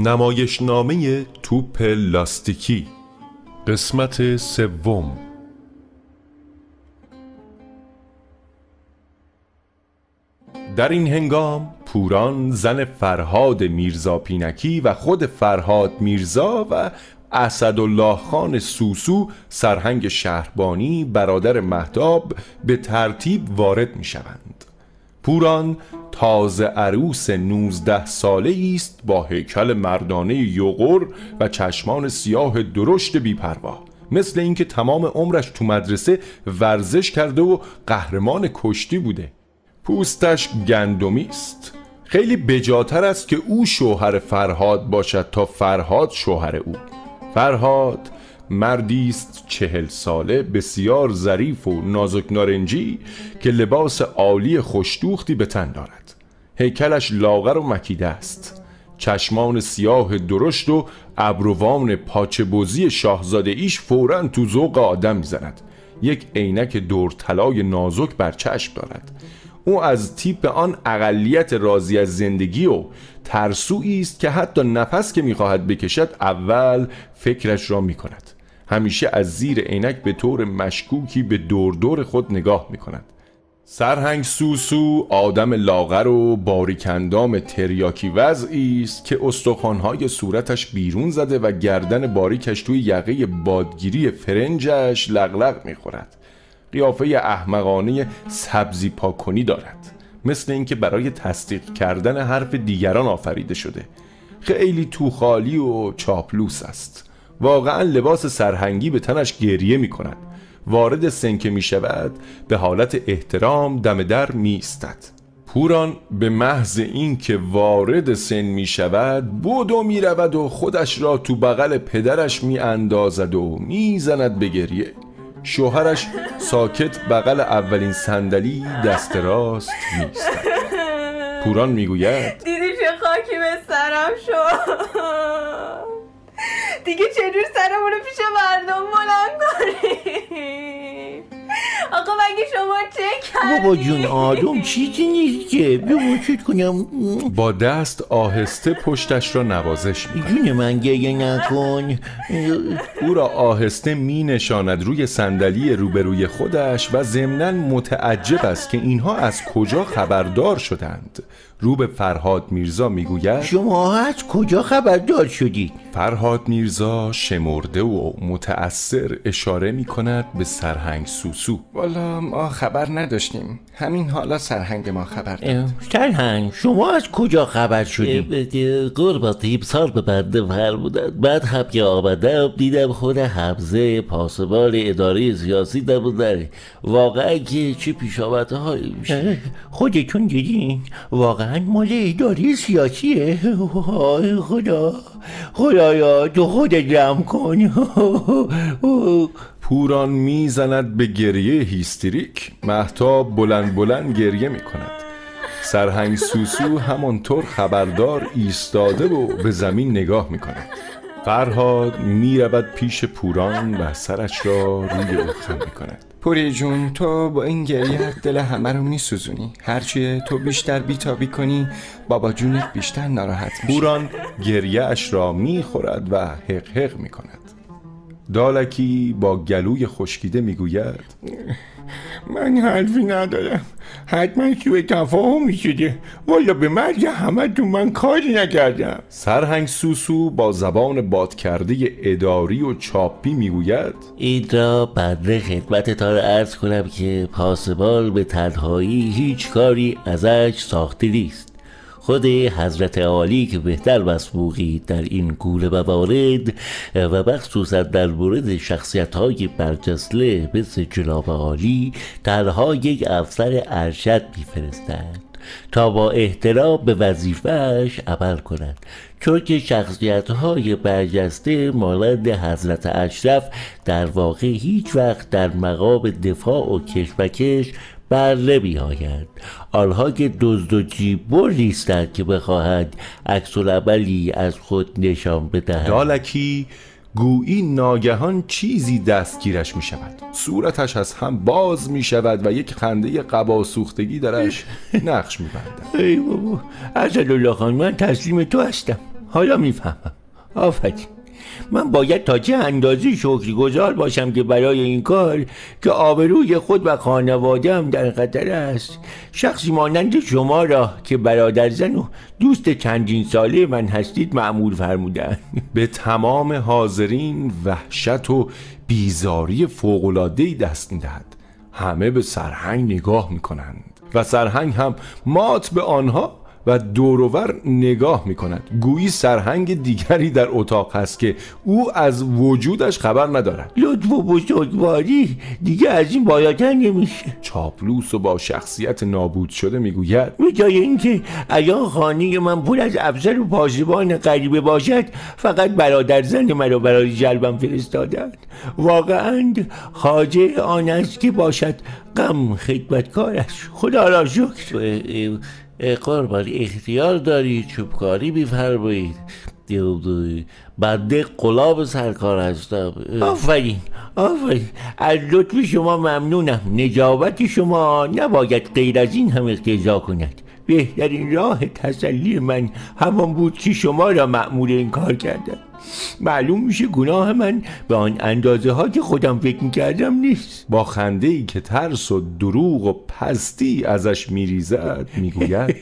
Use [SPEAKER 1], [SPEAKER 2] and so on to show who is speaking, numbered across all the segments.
[SPEAKER 1] نمایشنامه توپ لاستیکی، قسمت سوم. در این هنگام پوران زن فرهاد میرزا پینکی و خود فرهاد میرزا و اسدالله خان سوسو سرهنگ شهربانی برادر مهتاب به ترتیب وارد می شوند. پوران تازه عروس 19 ساله است با هیکل مردانه یغور و چشمان سیاه درشت بی‌پروا، مثل اینکه تمام عمرش تو مدرسه ورزش کرده و قهرمان کشتی بوده. پوستش گندمی است. خیلی بجاتر است که او شوهر فرهاد باشد تا فرهاد شوهر او. فرهاد مردی است 40 ساله، بسیار ظریف و نازک نارنجی که لباس عالی خوش‌دوختی به تن دارد. هیکلش لاغر و مکیده است. چشمان سیاه درشت و ابروان پاچه بزی شاهزاده ایش فوراً تو ذوق آدم می‌زند. یک عینک دور طلای نازک بر چشم دارد. او از تیپ آن اقلیت راضی از زندگی و ترسویی است که حتی نفس که می‌خواهد بکشد اول فکرش را می‌کند. همیشه از زیر عینک به طور مشکوکی به دور دور خود نگاه می‌کند. سرهنگ سوسو آدم لاغر و باریکندام تریاکی وضعی است که استخوان‌های صورتش بیرون زده و گردن باریکش توی یقه بادگیری فرنجش لغلغ می‌خورد. قیافه احمقانه سبزی پاکنی دارد، مثل اینکه برای تصدیق کردن حرف دیگران آفریده شده. خیلی توخالی و چاپلوس است. واقعا لباس سرهنگی به تنش گریه می کند. وارد سن که می شود به حالت احترام دم در می ایستد. پوران به محض این که وارد سن می شود بودو می رود و خودش را تو بغل پدرش می اندازد و می زند به گریه. شوهرش ساکت بغل اولین صندلی دست راست می ایستد. پوران می گوید
[SPEAKER 2] دیدی چه خاکی به سرم شد. دیگه چجور سرمونو پیش مردم بلند کنیم؟ آقا مگه شما چه کردی؟
[SPEAKER 3] بابا جون آدم چیزی نیست که بموچت کنم.
[SPEAKER 1] با دست آهسته پشتش را نوازش می کند.
[SPEAKER 3] جون من گریه نکن.
[SPEAKER 1] او را آهسته می نشاند روی صندلی روبروی خودش و ضمناً متعجب است که اینها از کجا خبردار شدند. رو به فرهاد میرزا می گوید
[SPEAKER 3] شما از کجا خبردار شدید؟
[SPEAKER 1] فرهاد میرزا شمرده و متأثر اشاره می کند به سرهنگ سوسو.
[SPEAKER 4] والا ما خبر نداشتیم، همین حالا سرهنگ ما خبر داد.
[SPEAKER 3] سرهنگ شما از کجا خبر شدید؟
[SPEAKER 5] قربت سال به بنده فرمودند. بعد هم که آمدم دیدم خود حمزه پاسبان اداره سیاسی نموندن. واقعا که چه پیش آمده هایی میشه.
[SPEAKER 3] خودتون دیدین؟ واقعا مال اداره سیاسیه؟ خدا خدایا تو خود جمع کن.
[SPEAKER 1] پوران میزند به گریه هیستریک. مهتاب بلند بلند گریه می کند. سرهنگ سوسو همانطور خبردار ایستاده و به زمین نگاه می کند. فرهاد می رود پیش پوران و سرش را روی او خم می کند.
[SPEAKER 4] پوری جون تو با این گریه دل همه رو می سوزونی. هرچی تو بیشتر بیتابی کنی بابا جونت بیشتر ناراحت میشه.
[SPEAKER 1] پوران گریه اش را می خورد و حق حق می کند. دالکی با گلوی خشکیده می گوید
[SPEAKER 6] من حرفی ندارم، حتما سوء تفاهمی شده، والا به مرگ همه تو من کاری نکردم.
[SPEAKER 1] سرهنگ سوسو با زبان باد کرده اداری و چاپی میگوید
[SPEAKER 5] این را بنده خدمتتان عرض کنم که پاسبان به تنهایی هیچ کاری ازش ساخته نیست. خود حضرت عالی که بهتر مسبوقی در این گونه موارد و مخصوصا در مورد شخصیت‌های برجسته مثل جناب عالی تنها یک افسر ارشد می‌فرستند تا با احترام به وظیفه‌اش عمل کند، چون که شخصیت‌های برجسته مانند حضرت اشرف در واقع هیچ وقت در مقام دفاع و کشمکش بر نمی آیند. آنها که دزد و جیببر نیستند که بخواهند عکس العملی از خود نشان بدهند.
[SPEAKER 1] دالکی گویی ناگهان چیزی دستگیرش می شود. صورتش از هم باز می شود و یک خنده قبا سوختگی درش نقش می بندد.
[SPEAKER 3] ای بابا اسدالله خان من تسلیم تو هستم. حالا میفهمم. آفرین. من باید تا چه اندازه شکرگزار باشم که برای این کار که آبروی خود و خانواده‌ام در خطر است، شخصی مانند شما را که برادرزن و دوست چندین ساله من هستید مأمور فرمودند.
[SPEAKER 1] به تمام حاضرین وحشت و بیزاری فوق‌العاده‌ای دست می‌دهد. همه به سرهنگ نگاه می‌کنند و سرهنگ هم مات به آنها و دوروبر نگاه می کند، گویی سرهنگ دیگری در اتاق هست که او از وجودش خبر ندارد.
[SPEAKER 3] لطف و بزرگواری دیگه از این بالاتر نمیشه.
[SPEAKER 1] چاپلوس و با شخصیت نابود شده می گوید
[SPEAKER 3] به جای اینکه اگر خانه من پر از افسر و پاسبان غریبه باشد، فقط برادرزن مرا برای جلبم فرستادند. واقعا خواجه آن است که باشد غم خدمتکارش. خدا را شکر.
[SPEAKER 5] قربان اختیار دارید چوبکاری بفرمایید، بنده قلاب سرکار هستم.
[SPEAKER 3] آفرین آفرین، از لطف شما ممنونم. نجابت شما نباید غیر از این هم اقتضا کند. بهترین راه تسلی من همان بود که شما را مأمور این کار کردم. معلوم میشه گناه من به آن اندازه ها که خودم فکر میکردم نیست.
[SPEAKER 1] با خنده ای که ترس و دروغ و پستی ازش میریزد میگوید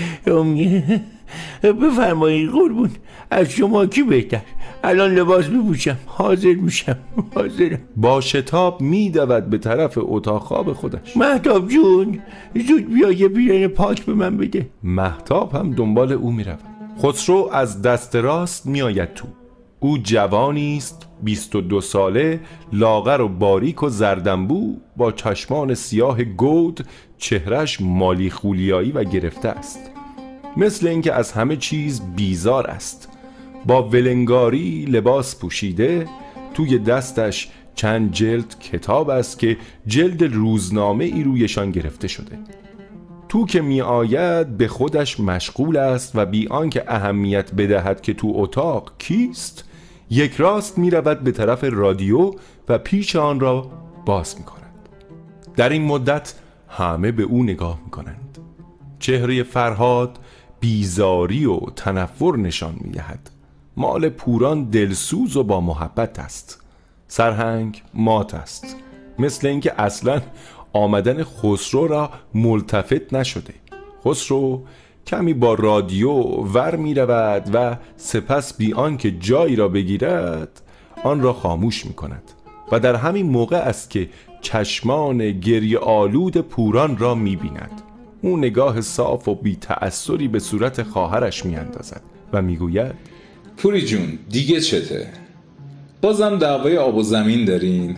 [SPEAKER 3] بفرمایید قربون، از شما کی بهتر؟ الان لباس بپوشم، حاضر میشم. حاضرم.
[SPEAKER 1] با شتاب میدود به طرف اتاق خواب خودش.
[SPEAKER 3] مهتاب جون، زود بیا یه پیرن پاک به من بده.
[SPEAKER 1] مهتاب هم دنبال او میرود. خسرو از دست راست میآید تو. او جوانی است 22 ساله، لاغر و باریک و زردنبو، با چشمان سیاه گود، چهرش مالی خولیایی و گرفته است، مثل اینکه از همه چیز بیزار است. با ولنگاری لباس پوشیده، توی دستش چند جلد کتاب است که جلد روزنامه ای رویشان گرفته شده. تو که می آید به خودش مشغول است و بی آنکه اهمیت بدهد که تو اتاق کیست، یک راست می رود به طرف رادیو و پیچ آن را باز می کند. در این مدت همه به او نگاه می کنند. چهره فرهاد بیزاری و تنفر نشان می دهد. مال پوران دلسوز و با محبت است. سرهنگ مات است، مثل اینکه اصلا آمدن خسرو را ملتفت نشده. خسرو کمی با رادیو ور می رود و سپس بی آنکه جایی را بگیرد آن را خاموش می کند و در همین موقع است که چشمان گریه آلود پوران را می بیند. او نگاه صاف و بی تأثری به صورت خواهرش می اندازد و می گوید
[SPEAKER 7] پوری جون دیگه چته؟ بازم دعوای آب و زمین دارین؟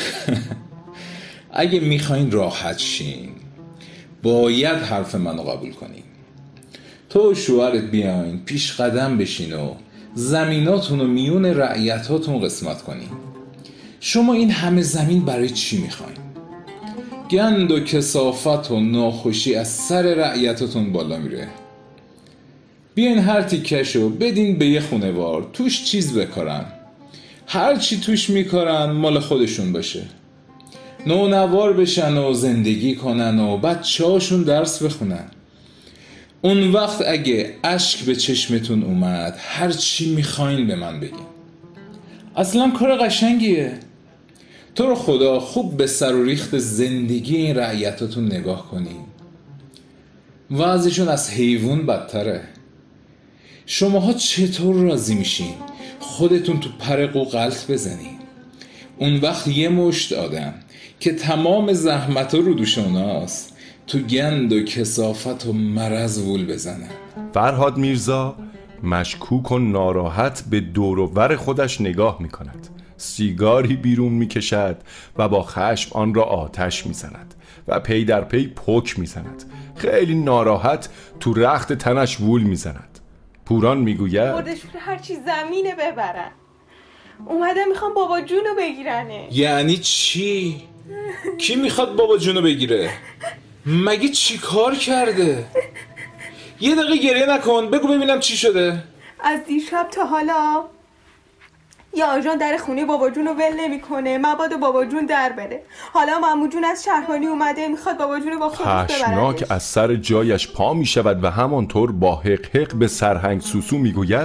[SPEAKER 7] اگه میخواین راحت شین باید حرف منو قبول کنین. تو و شوهرت بیاین پیش قدم بشین و زمیناتون و میون رعیتاتون قسمت کنین. شما این همه زمین برای چی میخواین؟ گند و کثافت و ناخوشی از سر رعیتاتون بالا میره. بیاین هر تیکشو بدین به یه خونه‌وار توش چیز بکارن، هر چی توش میکارن مال خودشون باشه، نونوار بشن و زندگی کنن و بچه‌هاشون درس بخونن. اون وقت اگه اشک به چشمتون اومد هر چی میخواین به من بگین. اصلا کار قشنگیه. تو رو خدا خوب به سر و ریخت زندگی این رعیتاتون نگاه کنین. وضعشون از حیوان بدتره. شماها چطور راضی میشین خودتون تو پرق و غلط بزنین؟ اون وقت یه مشت آدم که تمام زحمت رو دوشوناست تو گند و کثافت و مرض وول بزنن.
[SPEAKER 1] فرهاد میرزا مشکوک و ناراحت به دور و بر خودش نگاه می کند. سیگاری بیرون می کشد و با خشم آن را آتش می زند و پی در پی پک می زند. خیلی ناراحت تو رخت تنش وول می زند. پوران می گوید
[SPEAKER 2] بردشون هرچی زمینه ببرن. اومده میخوام بابا جونو بگیرنه.
[SPEAKER 7] یعنی چی؟ کی میخواد بابا جونو بگیره؟ مگه چی کار کرده؟ یه دقیقه گریه نکن، بگو ببینم چی شده.
[SPEAKER 2] از دیشب تا حالا یا آژان در خونه بابا جون رو ول نمیکنه، مبادا بابا جون در بره. حالا مامو جون از شهربانی اومده میخواد بابا جون رو با خودش ببره.
[SPEAKER 1] خشمناک از سر جایش پا میشود و همانطور با حق حق به سرهنگ سوسو میگوید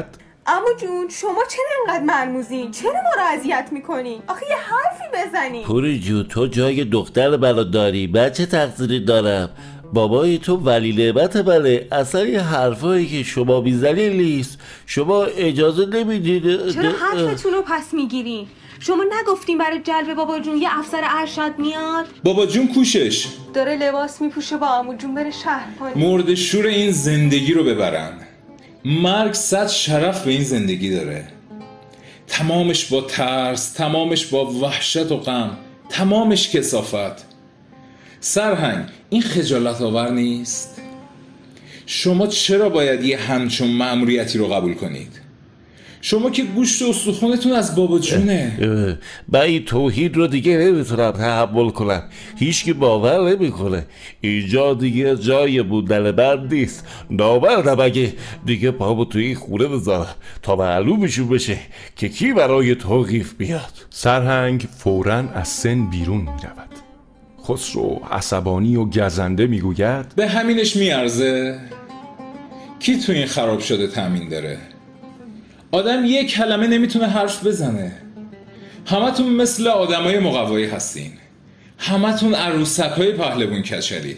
[SPEAKER 2] عمو جون شما چرا انقدر مرموزین؟ چرا ما رو اذیت میکنین؟ آخه یه حرفی بزنین.
[SPEAKER 5] پوری جو تو جای دختر بلا داری، بچه تقصیری دارم. بابای تو ولی لعبت بله. اصلا یه حرفایی که شما بیزلیل نیست. شما اجازه نمیدید.
[SPEAKER 2] چرا حرفتون رو پس میگیرین؟ شما نگفتین برای جلب بابا جون یه افسر ارشد میاد؟
[SPEAKER 7] بابا جون کوشش
[SPEAKER 2] داره لباس میپوشه با عمو جون بره شهربانی.
[SPEAKER 7] مرد شور این زندگی رو ببرن. مرگ 100 شرف به این زندگی داره، تمامش با ترس، تمامش با وحشت و غم، تمامش کثافت. سرهنگ این خجالت آور نیست؟ شما چرا باید یه همچون مأموریتی رو قبول کنید؟ شما که گوشت و استخونتون از بابا جونه.
[SPEAKER 5] من این توحید رو دیگه نمیتونم تحمل کنم. هیچکی باور نمیکنه. اینجا دیگه جای بودن بند نیست. نامردم اگه دیگه پامو توی این خونه بذارم تا معلومشون بشه که کی برای توقیف بیاد.
[SPEAKER 1] سرهنگ فوراً از سن بیرون می رود. خسرو عصبانی و گزنده می گوید
[SPEAKER 7] به همینش میارزه؟ کی تو این خراب شده تامین داره؟ آدم یک کلمه نمیتونه حرف بزنه. همتون مثل آدمای مقوایی هستین. همتون عروسکای پهلوون کچلید.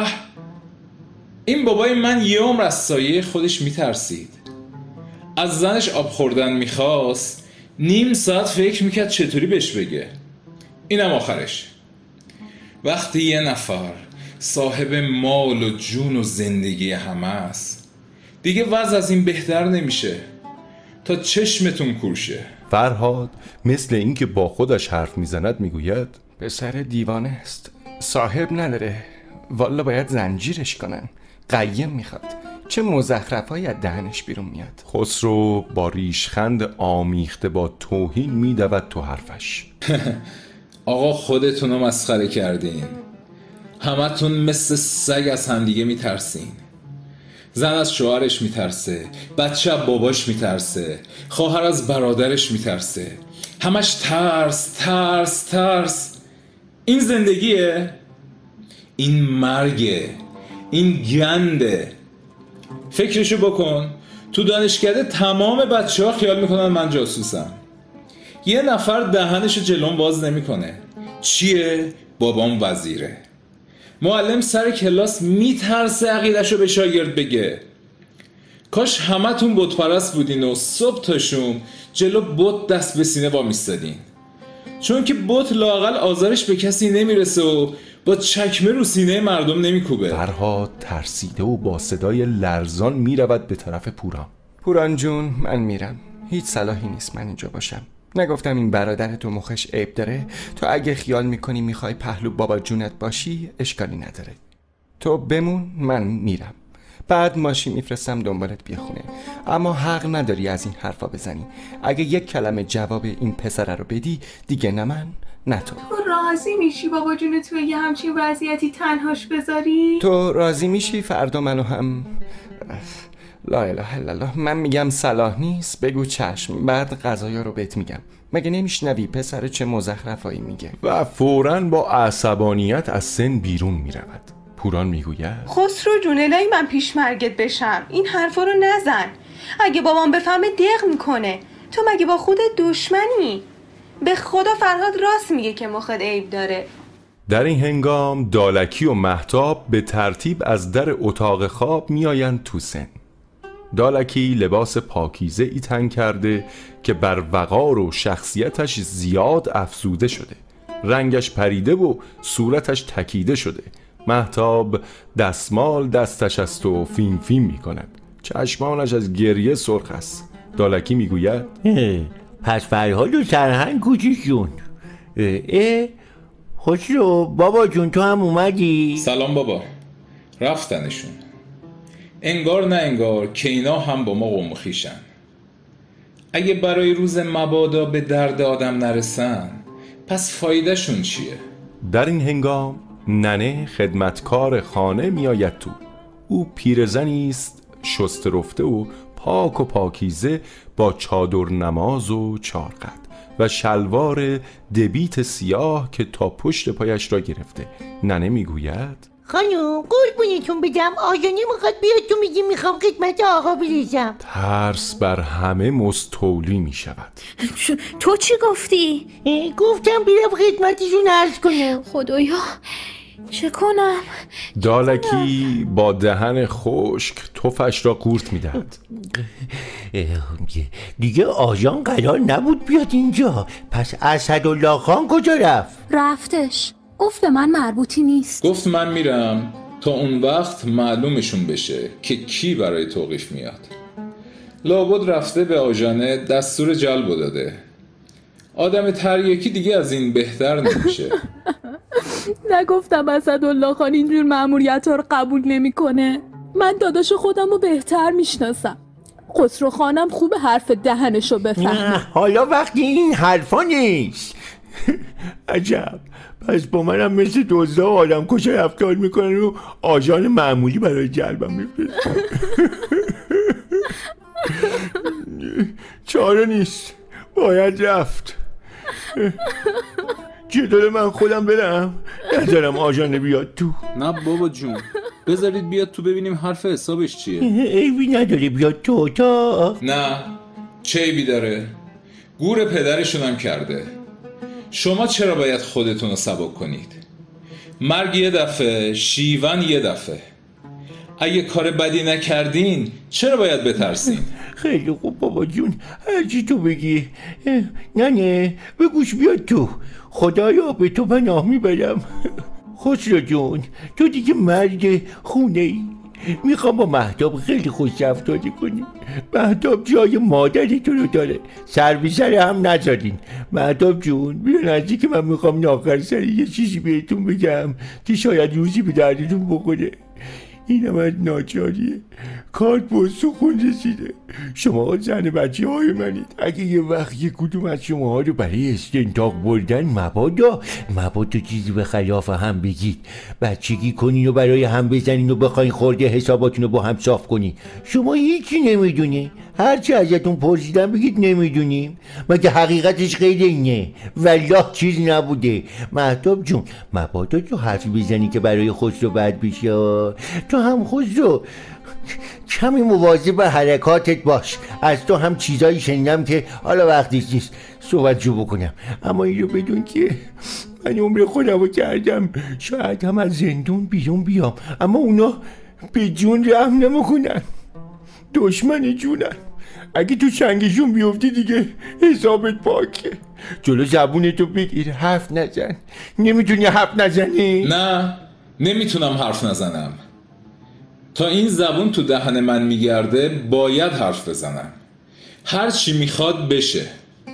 [SPEAKER 7] این بابای من یه عمر از سایه خودش میترسید. از زنش آب خوردن میخواست، نیم ساعت فکر میکرد چطوری بهش بگه. اینم آخرش. وقتی یه نفر صاحب مال و جون و زندگی همه است، دیگه وضع از این بهتر نمیشه تا چشمتون کورشه.
[SPEAKER 1] فرهاد مثل اینکه با خودش حرف میزند میگوید
[SPEAKER 4] پسر دیوانه است، صاحب نداره. والا باید زنجیرش کنن. قیم میخواد. چه مزخرفایی از دهنش بیرون میاد.
[SPEAKER 1] خسرو با ریشخند آمیخته با توهین میدود تو حرفش.
[SPEAKER 7] آقا خودتون رو مسخره کردین. همتون مثل سگ از همدیگه میترسین. زن از شوهرش میترسه، بچه از باباش میترسه، خواهر از برادرش میترسه. همش ترس ترس ترس. این زندگیه؟ این مرگه، این گنده. فکرشو بکن. تو دانشکده تمام بچه ها خیال میکنن من جاسوسم. یه نفر دهنشو جلوم باز نمیکنه. چیه؟ بابام وزیره. معلم سر کلاس میترسه عقیده‌شو به شاگرد بگه. کاش همتون بت پرست بودین و صبح تا شوم جلو بت دست به سینه وامیستادین. چون که بت لااقل آزارش به کسی نمیرسه و با چکمه رو سینه مردم نمیکوبه.
[SPEAKER 1] فرهاد ترسیده و با صدای لرزان میرود به طرف پوران.
[SPEAKER 4] پوران جون من میرم. هیچ صلاحی نیست من اینجا باشم. نگفتم این برادر تو مخش عیب داره؟ تو اگه خیال میکنی میخوای پهلو بابا جونت باشی اشکالی نداره. تو بمون، من میرم. بعد ماشین میفرستم دنبالت بیا خونه. اما حق نداری از این حرفا بزنی. اگه یک کلمه جواب این پسره رو بدی دیگه نه من نه تو.
[SPEAKER 2] راضی میشی بابا جون تو یه همچین وضعیتی تنهاش بذاری؟
[SPEAKER 4] تو راضی میشی فردا منو هم لا اله الا الله. من میگم صلاح نیست بگو چشم، بعد قضایا رو بهت میگم. مگه نمیشنوی پسر چه مزخرفایی میگه؟
[SPEAKER 1] و فوراً با عصبانیت از سن بیرون میرود. پوران میگوید
[SPEAKER 2] خسرو جون الهی من پیش مرگت بشم، این حرفا رو نزن. اگه بابام بفهمه دق میکنه. تو مگه با خودت دشمنی؟ به خدا فرهاد راست میگه که مخت عیب داره.
[SPEAKER 1] در این هنگام دالکی و مهتاب به ترتیب از در اتاق خواب میآیند تو سن. دالکی لباس پاکیزه ای تن کرده که بر وقار و شخصیتش زیاد افزوده شده. رنگش پریده و صورتش تکیده شده. مهتاب دستمال دستش است و فیم فیم می کند. چشمانش از گریه سرخ است. دالکی می گوید
[SPEAKER 3] پس فرهاد و سرهنگ کوچیک جون. خسرو بابا جون تو هم اومدی؟
[SPEAKER 7] سلام بابا. رفتنشون. انگار نه انگار که اینا هم با ما قوم خویشن. اگه برای روز مبادا به درد آدم نرسن پس فایدهشون چیه؟
[SPEAKER 1] در این هنگام ننه خدمتکار خانه میآید تو. او پیرزنی است شسته رفته و پاک و پاکیزه با چادر نماز و چارقد و شلوار دبیت سیاه که تا پشت پایش را گرفته. ننه میگوید
[SPEAKER 3] خانم قربونتون بدم، آقا نمیخواد بیاد تو میگی میخوام خدمت آقا بریزم.
[SPEAKER 1] ترس بر همه مستولی می شود.
[SPEAKER 2] تو چی گفتی؟
[SPEAKER 3] گفتم بیام خدمتشون عرض کنم.
[SPEAKER 2] خدایا چه کنم؟
[SPEAKER 1] دالکی با دهن خشک تفش را قورت می دهد.
[SPEAKER 3] دیگه آژان قرار نبود بیاد اینجا، پس اسدالله خان کجا رفت؟
[SPEAKER 8] رفتش، گفت به من مربوطی نیست.
[SPEAKER 7] گفت من میرم تا اون وقت معلومشون بشه که کی برای توقیف میاد. لابد رفته به آژانه دستور جلب داده. آدم تریاکی دیگه از این بهتر نمیشه.
[SPEAKER 8] نگفتم اسدالله خان اینجور مأموریت ها رو قبول نمیکنه. من داداش خودم رو بهتر میشناسم. خسرو خانم خوب حرف دهنشو بفهمه.
[SPEAKER 3] حالا وقتی این حرفا نیست. عجب، پس با منم مثل دزدا و آدم کشا رفتار میکنن و آژان معمولی برای جلبم میفرستن. چاره نیست، باید رفت. چطور من خودم برم؟ نذارم آژانه بیاد تو.
[SPEAKER 7] نه بابا جون، بذارید بیاد تو ببینیم حرف حسابش چیه.
[SPEAKER 3] عیبی نداره بیاد تو اتاق.
[SPEAKER 7] نه چه عیبی داره؟ گور پدرشونم کرده. شما چرا باید خودتون رو سبک کنید؟ مرگ یه دفعه، شیون یه دفعه. اگه کار بدی نکردین چرا باید بترسین؟
[SPEAKER 3] خیلی خوب بابا جون، هرچی تو بگی. نه بگوش بیاد تو، خدایا به تو پناه میبرم. خسرو جون، تو دیگه مرد خونه ای. میخوام با مهتاب خیلی خوش رفتاری کنی. مهتاب جای مادری تو رو داره، سر بی سر هم نذارین. مهتاب جون بیا نزدیک من، میخوام ناخر سری یه چیزی بهتون بگم که شاید روزی به دردتون بخوره. اینم از ناچاریه، کارت به سخون رسیده. شما زن بچه های منید. اگه یه وقت یک کدوم از شما ها رو برای استنطاق بردن مبادا چیزی به خلاف هم بگید، بچگی کنین و برای هم بزنین و بخواین خورده حساباتون رو با هم صاف کنین. شما هیچی نمیدونی، هرچی ازتون پرسیدم بگید نمیدونیم. مگه حقیقتش غیر اینه؟ والله چیز نبوده. مهتاب جون مبادا تو حرفی بزنی که برای خسرو بد بشه. تو هم خسرو کمی مواظب به حرکاتت باش. از تو هم چیزایی شنیدم که حالا وقتش نیست صحبت جو بکنم، اما این رو بدون که من عمر خودم رو کردم شاید هم از زندون بیرون بیام، اما اونا به جون رحم نمیکنن، دشمن جونن. اگه تو چنگشون بیفتی دیگه حسابت پاکه. جلو زبونتو بگیر، حرف نزن. نمیتونی حرف نزنی؟
[SPEAKER 7] نه نمیتونم حرف نزنم. تا این زبون تو دهن من میگرده باید حرف بزنم. هر چی میخواد بشه.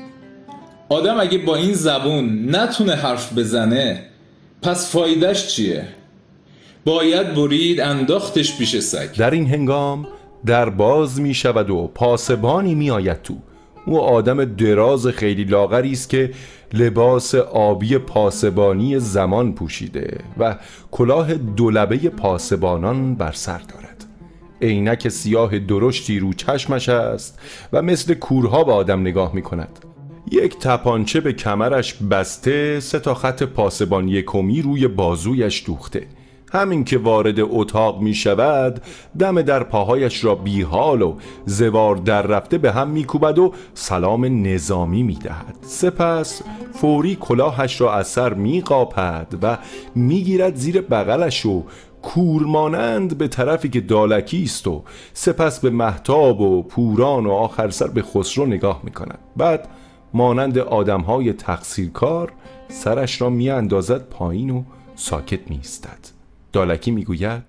[SPEAKER 7] آدم اگه با این زبون نتونه حرف بزنه پس فایدهش چیه؟ باید برید انداختش پیش سگ.
[SPEAKER 1] در این هنگام در باز می شود و پاسبانی می آید تو. او آدم دراز خیلی لاغری است که لباس آبی پاسبانی زمان پوشیده و کلاه دولبه پاسبانان بر سر دارد. عینک سیاه درشتی رو چشمش است و مثل کورها به آدم نگاه می کند. یک تپانچه به کمرش بسته، 3 خط پاسبان یکمی روی بازویش دوخته. همین که وارد اتاق می شود دم در پاهایش را بیحال و زوار در رفته به هم می کوبد و سلام نظامی می دهد. سپس فوری کلاهش را از سر می قاپد و می گیرد زیر بغلش و کورمانند به طرفی که دالکی است و سپس به مهتاب و پوران و آخر سر به خسرو نگاه می کند. بعد مانند آدمهای تقصیرکار سرش را می اندازد پایین و ساکت می ایستد. دالکی میگوید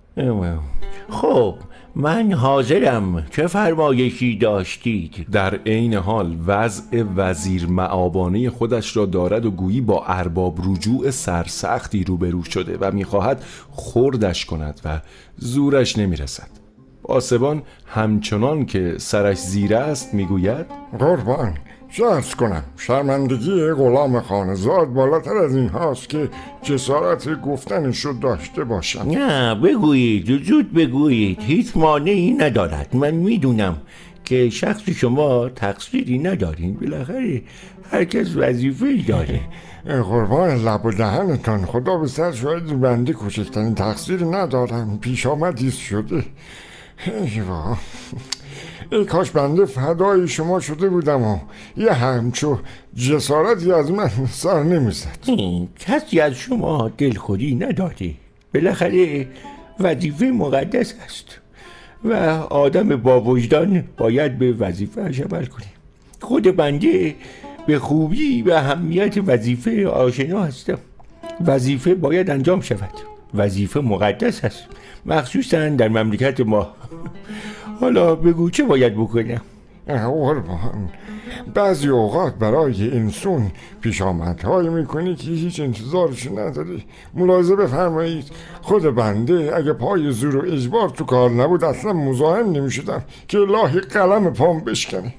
[SPEAKER 3] خب من حاضرم، چه فرمایشی داشتید؟
[SPEAKER 1] در عین حال وضع وزیر معابانه خودش را دارد و گویی با ارباب رجوع سرسختی روبرو شده و میخواهد خردش کند و زورش نمیرسد. پاسبان همچنان که سرش زیر است میگوید
[SPEAKER 6] قربان عرض کنم شرمندگی غلام خانزاد بالاتر از این هاست که جسارت گفتنش رو داشته باشم.
[SPEAKER 3] نه بگویید، زود بگویید، هیچ مانعی ندارد. من میدونم که شخص شما تقصیری ندارین. بالاخره هر کس وظیفه‌ای داره.
[SPEAKER 6] قربان لب و دهنتان، خدا به سر شاید بنده کوچکترین تقصیری ندارم، پیش آمدیست شده. ایوا، ای کاش بنده فدای شما شده بودم و یه همچو جسارتی از من سر نمیزد.
[SPEAKER 3] کسی از شما دلخوری نداره. بالاخره وظیفه مقدس است و آدم با وجدان باید به وظیفه‌اش عمل کنه. خود بنده به خوبی و اهمیت وظیفه آشنا هستم. وظیفه باید انجام شود. وظیفه مقدس است، مخصوصا در مملکت ما. حالا بگو چه باید بکنم؟
[SPEAKER 6] قربان، بعضی اوقات برای انسان پیش آمدهایی میکنی که هیچ انتظارش نداری. ملاحظه بفرمایید، خود بنده اگه پای زور و اجبار تو کار نبود اصلا مزاحم نمیشدم که الهی قلم پام بشکنه.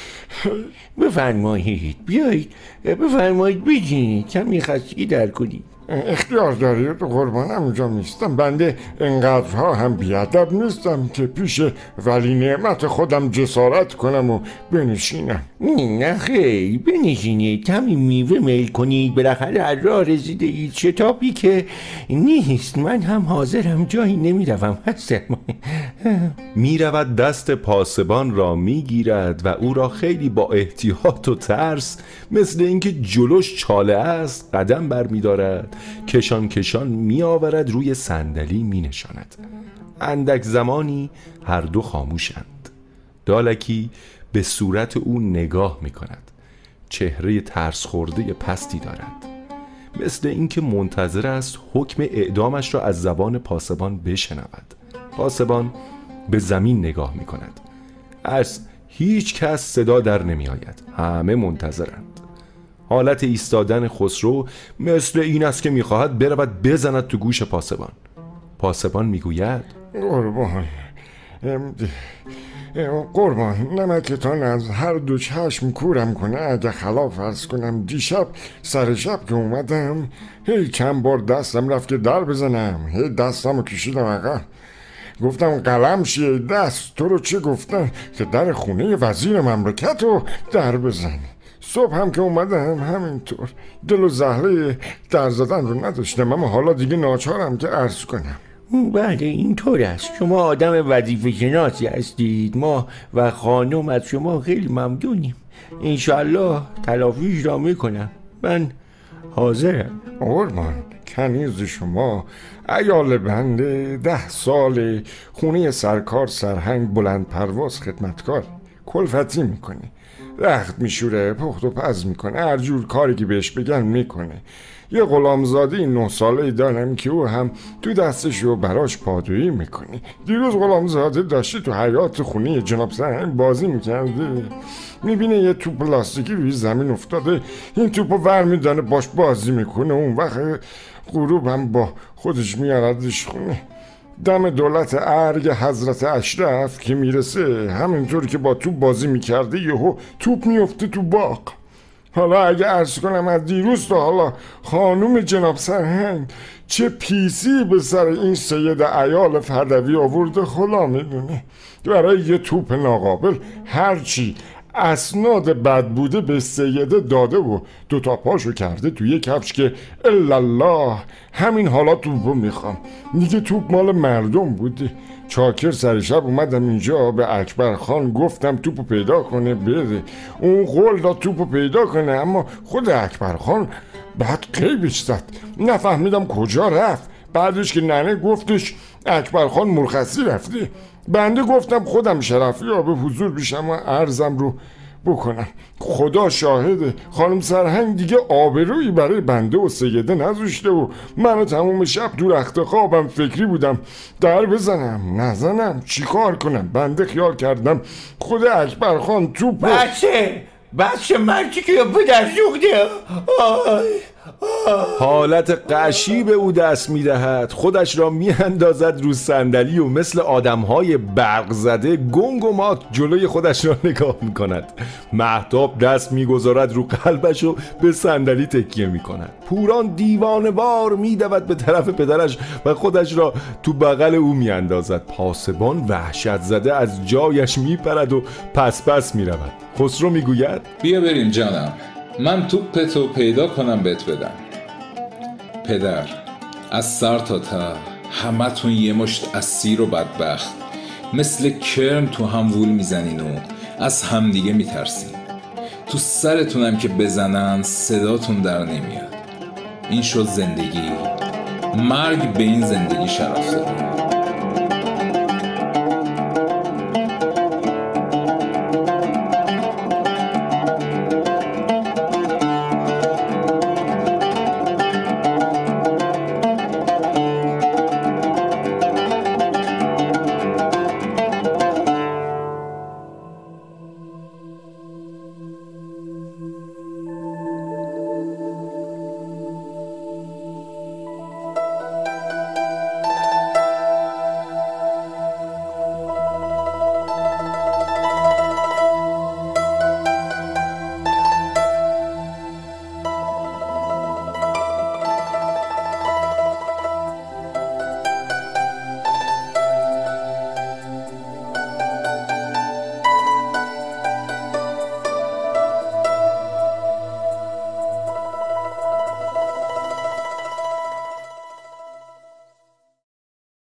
[SPEAKER 3] بفرمایید بیایید، بفرمایید بجینید، کمی خستگی در کنید.
[SPEAKER 6] اختیار دارید قربانم، اونجا نیستم. بنده انقدرها هم بیادب نیستم که پیش ولی نعمت خودم جسارت کنم و بنشینم.
[SPEAKER 3] نه خیلی، بنشینید، کمی میوه میل کنید، بالاخره از راه رسیده اید. شتابی که نیست، من هم حاضرم، جایی نمیروم، هستم.
[SPEAKER 1] میرود دست پاسبان را میگیرد و او را خیلی با احتیاط و ترس، مثل اینکه جلوش چاله است، قدم بر میدارد، کشان کشان می آورد، روی صندلی می نشاند. اندک زمانی هر دو خاموشند. دالکی به صورت او نگاه می کند. چهره ترس خورده پستی دارد، مثل اینکه منتظر است حکم اعدامش را از زبان پاسبان بشنود. پاسبان به زمین نگاه می کند. از هیچ کس صدا در نمی آید. همه منتظرند. حالت ایستادن خسرو مثل این است که میخواهد برود بزند تو گوش پاسبان. پاسبان میگوید
[SPEAKER 6] قربان نمکتان از هر دو چشم کورم کنه. اگه خلاف عرض کنم، دیشب سر شب که اومدم هی چند بار دستم رفت که در بزنم، هی دستم رو کشیدم عقب. گفتم قلم شیه دست، تو رو چه گفتن که در خونه وزیر مملکت رو در بزنی. صبح هم که اومدم همینطور، دل و زهره در زدن رو نداشتم، اما حالا دیگه ناچارم که عرض کنم.
[SPEAKER 3] بله اینطور است. شما آدم وظیفه شناسی هستید. ما و خانم از شما خیلی ممنونیم. انشالله تلافیش را میکنم. من حاضرم.
[SPEAKER 6] قربان کنیز شما، عیال بنده 10 سال خونه سرکار سرهنگ بلند پرواز خدمتکار، کلفتی میکنه، رخت میشوره، پخت و پز میکنه، هر جور کاری که بهش بگن میکنه. یه غلامزاده 9 ساله دارم که او هم تو دستشو براش پادویی میکنه. دیروز غلامزاده داشته تو حیاط خونه جناب سرهنگ بازی میکرده، میبینه یه توپ پلاستیکی روی زمین افتاده، این توپو ور میدانه باش بازی میکنه. اون وقت غروب هم با خودش میاردش خونه. دم دولت ارگ حضرت اشرف که میرسه، همینطور که با توپ بازی میکرده یهو توپ میفته تو باغ. حالا اگه عرض کنم از دیروز تا حالا خانوم جناب سرهنگ چه پیسی به سر این سید عیال فردوی آورده خدا میدونه. برای یه توپ ناقابل هرچی اسناد بد بوده به سیده داده و 2 تا پاشو کرده توی کفش که الله همین حالا توپو میخوام. دیگه توپ مال مردم بوده. چاکر سر شب اومدم اینجا به اکبر خان گفتم توپو پیدا کنه بده. اون قول داد توپو پیدا کنه، اما خود اکبر خان بعد قیبش زد، نفهمیدم کجا رفت. بعدش که ننه گفتش اکبر خان مرخصی رفته، بنده گفتم خودم شرفی ها به حضور بیشم و عرضم رو بکنم. خدا شاهده خانم سرهنگ دیگه آبرویی برای بنده و سیده نذاشته و من تموم شب تو رخت خوابم فکری بودم در بزنم نزنم چی کار کنم. بنده خیال کردم خود اکبر خان توپ
[SPEAKER 3] بچه مرچی که پدر سوخته.
[SPEAKER 1] حالت غشی به او دست می‌دهد، خودش را می‌اندازد رو صندلی و مثل آدم‌های برق زده گنگ و مات جلوی خودش را نگاه می‌کند. مهتاب دست می‌گذارد رو قلبش و به صندلی تکیه می‌کند. پوران دیوانه‌وار می‌دود به طرف پدرش و خودش را تو بغل او می‌اندازد. پاسبان وحشت زده از جایش می‌پرد و پس می‌رود. خسرو می‌گوید
[SPEAKER 7] بیا بریم جانم، من توپتو پیدا کنم بهت بدم. پدر، از سر تا ته همتون یه مشت اسیر و بدبخت مثل کرم تو هم وول میزنین و از همدیگه میترسین. تو سرتونم که بزنن صداتون در نمیاد. این شد زندگی. مرگ به این زندگی شرف داره.